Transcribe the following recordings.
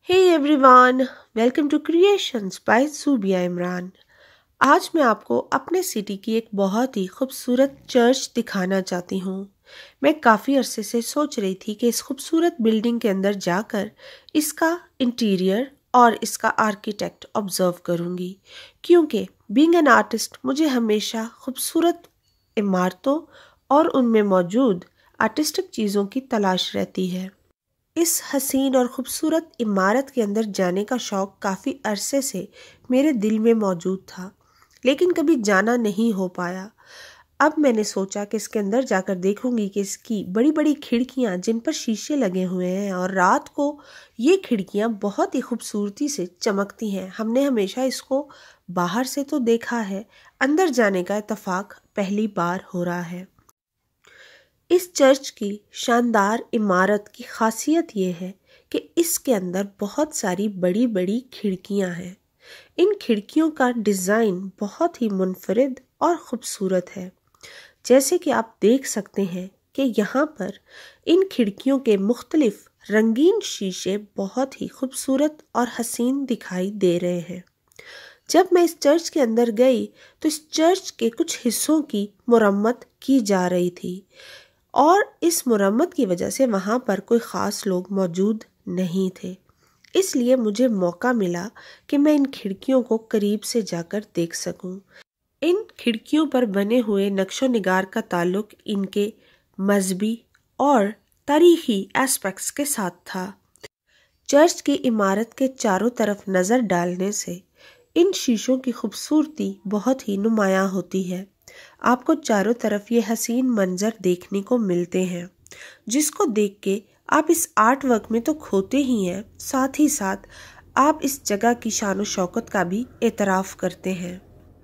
Hey everyone, welcome to creations by Zubia Imran. आज मैं आपको अपने सिटी की एक बहुत ही खूबसूरत चर्च दिखाना चाहती हूँ। मैं काफ़ी अरसे से सोच रही थी कि इस खूबसूरत बिल्डिंग के अंदर जाकर इसका इंटीरियर और इसका आर्किटेक्ट ऑब्जर्व करूँगी, क्योंकि बीइंग एन आर्टिस्ट मुझे हमेशा खूबसूरत इमारतों और उनमें मौजूद आर्टिस्टिक चीज़ों की तलाश रहती है। इस हसीन और ख़ूबसूरत इमारत के अंदर जाने का शौक़ काफ़ी अरसे से मेरे दिल में मौजूद था, लेकिन कभी जाना नहीं हो पाया। अब मैंने सोचा कि इसके अंदर जाकर देखूंगी कि इसकी बड़ी बड़ी खिड़कियां जिन पर शीशे लगे हुए हैं और रात को ये खिड़कियां बहुत ही खूबसूरती से चमकती हैं। हमने हमेशा इसको बाहर से तो देखा है, अंदर जाने का इत्तेफाक पहली बार हो रहा है। इस चर्च की शानदार इमारत की खासियत ये है कि इसके अंदर बहुत सारी बड़ी बड़ी खिड़कियां हैं। इन खिड़कियों का डिज़ाइन बहुत ही मुनफरिद और ख़ूबसूरत है। जैसे कि आप देख सकते हैं कि यहाँ पर इन खिड़कियों के मुख्तलिफ रंगीन शीशे बहुत ही खूबसूरत और हसीन दिखाई दे रहे हैं। जब मैं इस चर्च के अंदर गई तो इस चर्च के कुछ हिस्सों की मुरम्मत की जा रही थी और इस मुरम्मत की वजह से वहाँ पर कोई ख़ास लोग मौजूद नहीं थे। इसलिए मुझे मौका मिला कि मैं इन खिड़कियों को करीब से जाकर देख सकूं। इन खिड़कियों पर बने हुए नक्शो निगार का ताल्लुक इनके मजहबी और तारीख़ी एस्पेक्ट्स के साथ था। चर्च की इमारत के चारों तरफ नज़र डालने से इन शीशों की खूबसूरती बहुत ही नुमायाँ होती है। आपको चारों तरफ ये हसीन मंजर देखने को मिलते हैं, जिसको देख के आप इस आर्ट वर्क में तो खोते ही हैं, साथ ही साथ आप इस जगह की शान व शौकत का भी एतराफ़ करते हैं।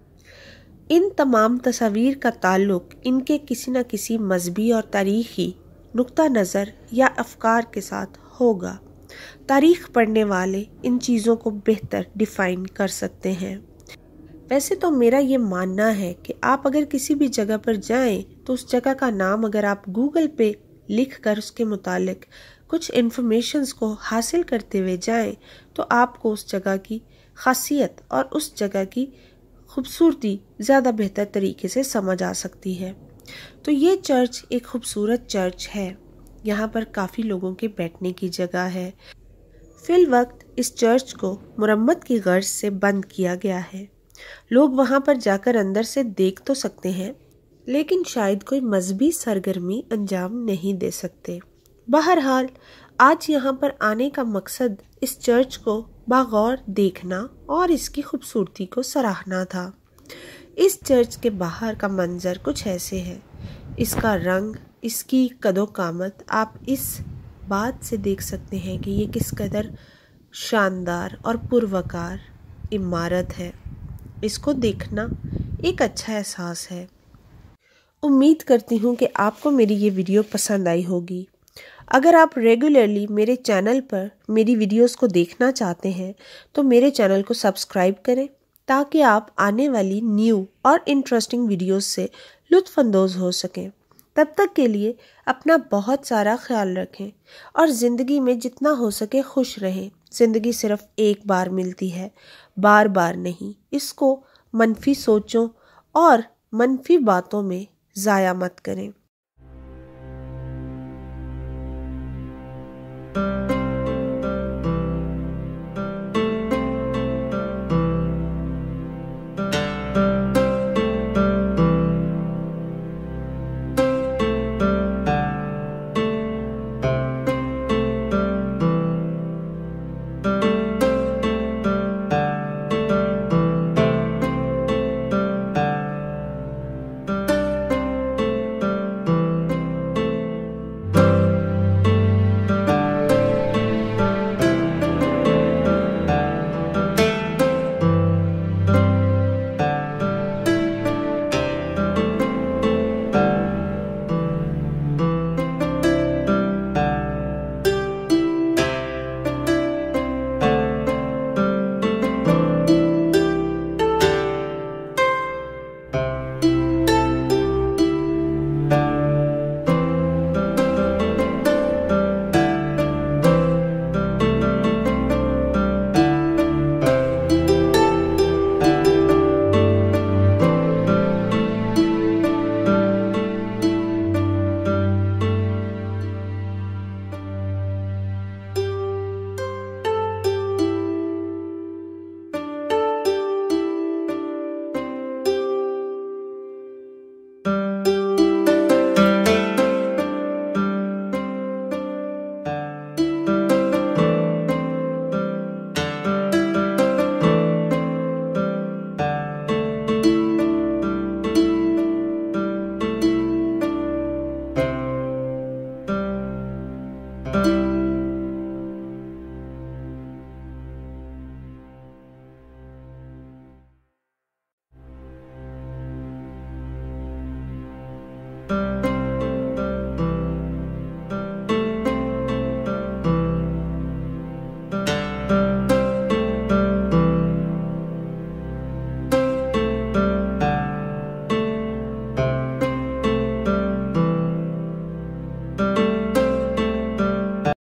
इन तमाम तस्वीर का ताल्लुक इनके किसी न किसी मजहबी और तारीख़ी नुक्ता नज़र या अफ़कार के साथ होगा। तारीख़ पढ़ने वाले इन चीज़ों को बेहतर डिफ़ाइन कर सकते हैं। वैसे तो मेरा ये मानना है कि आप अगर किसी भी जगह पर जाएं तो उस जगह का नाम अगर आप गूगल पे लिख कर उसके मुतालिक कुछ इन्फॉर्मेशंस को हासिल करते हुए जाएं तो आपको उस जगह की खासियत और उस जगह की खूबसूरती ज़्यादा बेहतर तरीके से समझ आ सकती है। तो ये चर्च एक खूबसूरत चर्च है। यहाँ पर काफ़ी लोगों के बैठने की जगह है। फिल वक्त इस चर्च को मुरम्मत की गर्ज से बंद किया गया है। लोग वहाँ पर जाकर अंदर से देख तो सकते हैं, लेकिन शायद कोई मजहबी सरगर्मी अंजाम नहीं दे सकते। बहरहाल आज यहाँ पर आने का मकसद इस चर्च को बागौर देखना और इसकी खूबसूरती को सराहना था। इस चर्च के बाहर का मंजर कुछ ऐसे है। इसका रंग, इसकी कदो कामत आप इस बात से देख सकते हैं कि ये किस कदर शानदार और पुरवकार इमारत है। इसको देखना एक अच्छा एहसास है। उम्मीद करती हूँ कि आपको मेरी ये वीडियो पसंद आई होगी। अगर आप रेगुलरली मेरे चैनल पर मेरी वीडियोस को देखना चाहते हैं तो मेरे चैनल को सब्सक्राइब करें, ताकि आप आने वाली न्यू और इंटरेस्टिंग वीडियोस से लुत्फ़ अंदोज़ हो सकें। तब तक के लिए अपना बहुत सारा ख्याल रखें और ज़िंदगी में जितना हो सके खुश रहें। ज़िंदगी सिर्फ़ एक बार मिलती है, बार बार नहीं। इसको मनफी सोचों और मनफी बातों में ज़ाया मत करें।